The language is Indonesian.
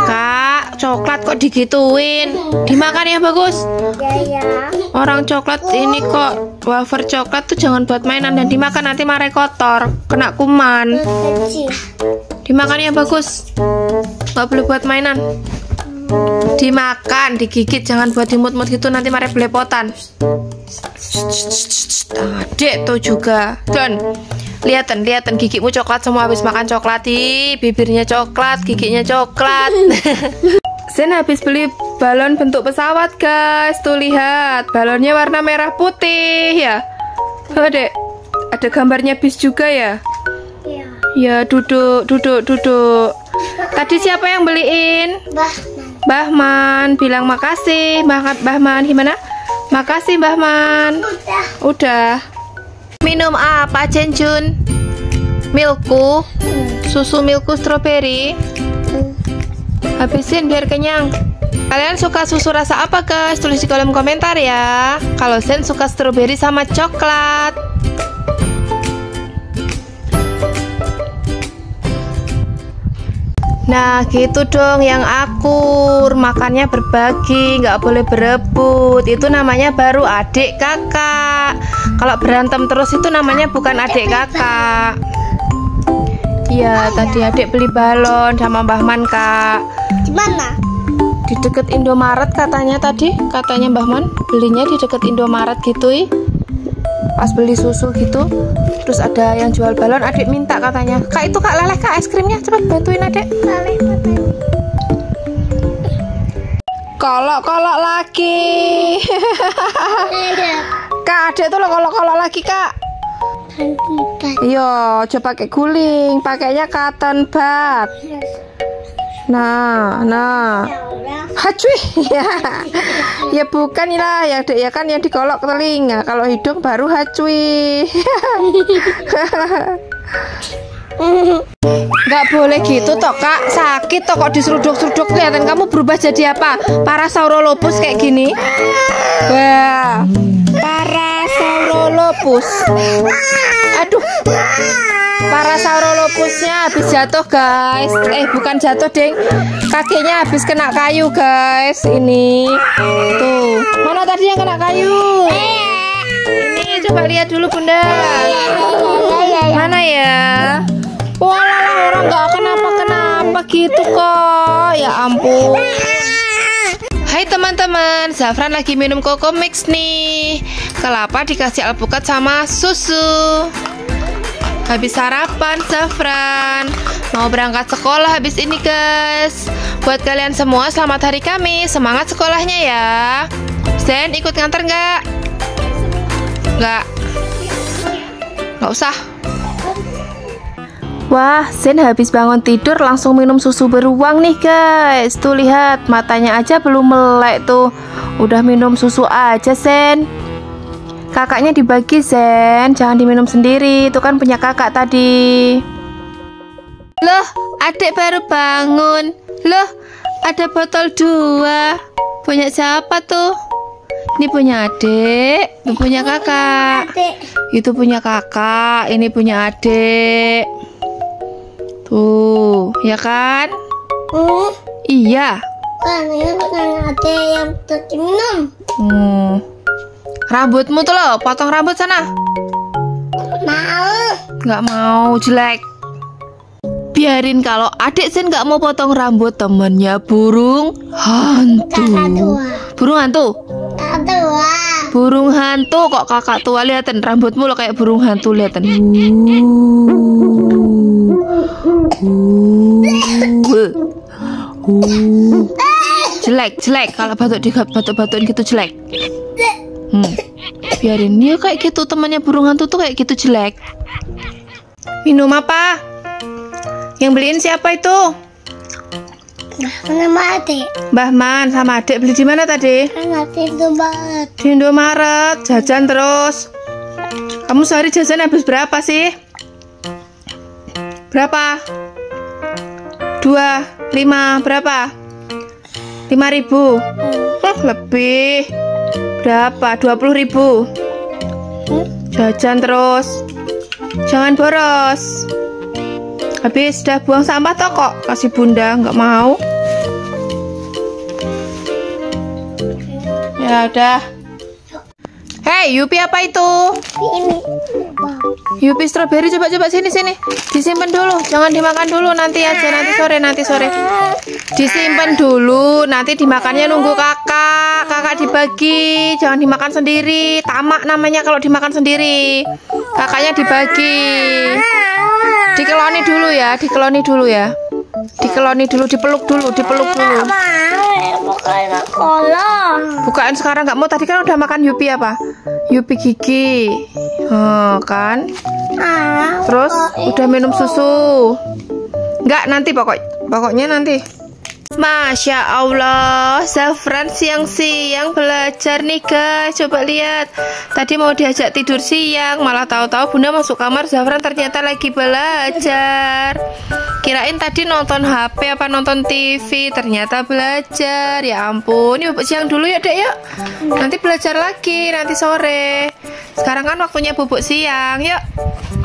Kak, coklat kok digituin? Dimakan ya bagus. Ya. Orang coklat ini kok wafer coklat tuh jangan buat mainan dan dimakan, nanti marah kotor, kena kuman. Dimakan ya bagus. Nggak boleh buat mainan. Dimakan, digigit, jangan buat dimut-mut gitu, nanti marah belepotan. Adik tuh juga. Don, lihatin gigimu coklat semua habis makan coklat. Bibirnya coklat, giginya coklat. Sen habis beli balon bentuk pesawat guys. Tuh lihat, balonnya warna merah putih ya. Dek, ada gambarnya bis juga ya. Ya, duduk. Tadi siapa yang beliin? Bahman. Bilang makasih. Bahman gimana? Makasih Bahman. Udah. Minum apa Cenjun? Milku. Susu milku strawberry. Habisin biar kenyang. Kalian suka susu rasa apa guys? Tulis di kolom komentar ya. Kalau Sen suka strawberry sama coklat. Nah gitu dong yang akur. Makannya berbagi, nggak boleh berebut. Itu namanya baru adik kakak. Kalau berantem terus itu namanya bukan adik kakak. Iya, tadi adik beli balon sama Bahman kak. Di mana? Di deket Indomaret katanya tadi. Katanya Bahman belinya di deket Indomaret gitu. Pas beli susu gitu, terus ada yang jual balon, adik minta katanya. Kak itu kak leleh kak es krimnya, cepet bantuin adik. Kolok-kolok lagi. Kak adik tuh lo kolok-kolok lagi kak. Iya, coba pakai guling, pakainya cotton bud. Nah. Hacuy. Ya bukan lah ya dek, ya kan yang dikolok ke telinga. Kalau hidung baru hacuy. Nggak boleh gitu toh kak, sakit toh kok diseruduk-seruduk. Kelihatan kamu berubah jadi apa? Parasaurolophus kayak gini. Wah, Parasaurolophus. Aduh, Parasaurolophusnya habis jatuh guys. Bukan jatuh deng, kakinya habis kena kayu guys. Ini tuh, mana tadi yang kena kayu? Ini coba lihat dulu bunda. Mana ya? Walah, orang nggak kenapa-kenapa gitu kok. Ya ampun. Hai teman-teman, Zafran lagi minum Koko Mix nih. Kelapa dikasih alpukat sama susu. Habis sarapan Zafran, mau berangkat sekolah habis ini guys. Buat kalian semua selamat hari Kamis, semangat sekolahnya ya. Zen ikut nganter nggak? Nggak usah. Wah, Zen habis bangun tidur langsung minum susu beruang nih guys. Tuh lihat, matanya aja belum melek tuh, udah minum susu aja Zen. Kakaknya dibagi Zen, jangan diminum sendiri. Itu kan punya kakak tadi. Loh, adik baru bangun. Loh, ada botol 2. Punya siapa tuh? Ini punya adik, itu punya kakak. Itu punya kakak, ini punya adik. Tuh, ya kan? Iya. Kan ini bukan adik yang minum. Rambutmu tuh loh, potong rambut sana. Mau. Nggak mau, jelek. Biarin, kalau adik Sen nggak mau potong rambut, temennya burung hantu. Burung hantu? Burung hantu kok kakak tua. Lihatin rambutmu lo kayak burung hantu, lihatin. Jelek kalau batuk-batukin gitu jelek. Biarin dia kayak gitu, temannya burung hantu tuh kayak gitu jelek. Minum apa? Yang beliin siapa itu? Sama adik. Bahman sama adik. Beli di mana tadi? Di Indomaret. Di Indomaret. Jajan terus. Kamu sehari jajan habis berapa sih? Berapa? 2, 5, berapa? 5.000. Lebih. Berapa? 20.000. Jajan terus, jangan boros. Habis dah buang sampah toh kok kasih bunda, nggak mau. Ya udah. Hei, Yupi apa itu? Ini. Yupi strawberry, coba sini. Disimpan dulu, jangan dimakan dulu, nanti aja, nanti sore. Disimpan dulu, nanti dimakannya nunggu kakak. Kakak dibagi, jangan dimakan sendiri. Tamak namanya kalau dimakan sendiri. Kakaknya dibagi. Dikeloni dulu ya. Dipeluk dulu. Bukain sekarang nggak mau, tadi kan udah makan Yupi apa? Yupi gigi. Kan? Terus udah minum susu. Enggak, nanti pokoknya nanti. Masya Allah, Zafran siang-siang belajar nih guys. Coba lihat, tadi mau diajak tidur siang, malah tahu-tahu bunda masuk kamar, Zafran ternyata lagi belajar. Kirain tadi nonton HP apa nonton TV, ternyata belajar. Ya ampun, yuk siang dulu ya dek, yuk. Nanti belajar lagi, nanti sore. Sekarang kan waktunya bubuk siang, yuk.